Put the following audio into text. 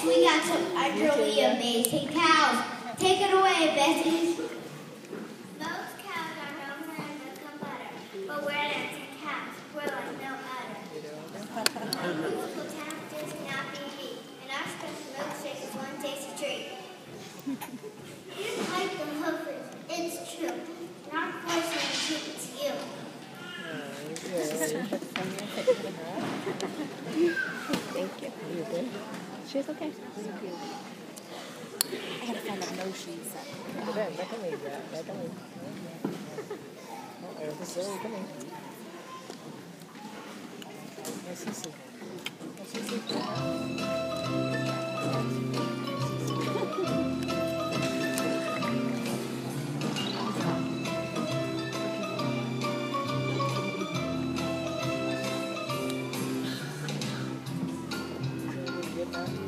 we got some utterly amazing cows. Take it away, Bessie. Most cows are known for their milk and butter, but we're dancing cows. We're like no other. Our beautiful town does not be beat, and our special milkshake is one tasty treat. You like the hoofers, it's true. Not forcing to keep it to you. Thank you. You good? She's okay. I gotta find that no shoes. Déjame ir. No, déjame ir. Así sí. Vietnam.